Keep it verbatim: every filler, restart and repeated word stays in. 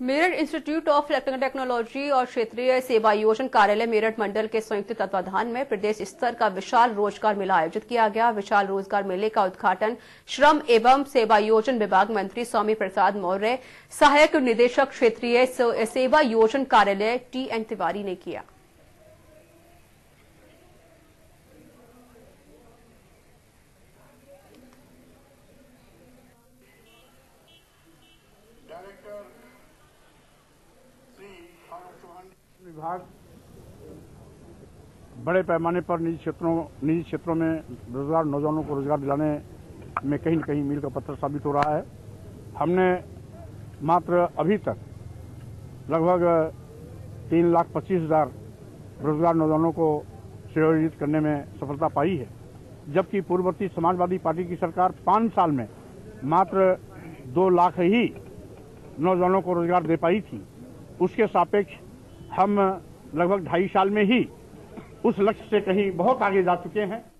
Meerut institute of electrical technology और क्षेत्रीय सेवा योजन कार्यालय मेरठ मंडल के संयुक्त तत्वाधान में प्रदेश स्तर का विशाल रोजगार मेला आयोजित किया गया। विशाल रोजगार मेले का उद्घाटन श्रम एवं सेवा योजन विभाग मंत्री स्वामी प्रसाद मौर्य, सहायक निदेशक क्षेत्रीय सेवा योजन कार्यालय टी एन तिवारी ने किया। विभाग बड़े पैमाने पर निजी क्षेत्रों निजी क्षेत्रों में रोजगार नौजवानों को रोजगार दिलाने में कहीं न कहीं मील का पत्थर साबित हो रहा है। हमने मात्र अभी तक लगभग तीन लाख पच्चीस हजार रोजगार नौजवानों को सेवायोजित करने में सफलता पाई है, जबकि पूर्ववर्ती समाजवादी पार्टी की सरकार पाँच साल में मात्र दो लाख ही नौजवानों को रोजगार दे पाई थी। उसके सापेक्ष हम लगभग ढाई साल में ही उस लक्ष्य से कहीं बहुत आगे जा चुके हैं।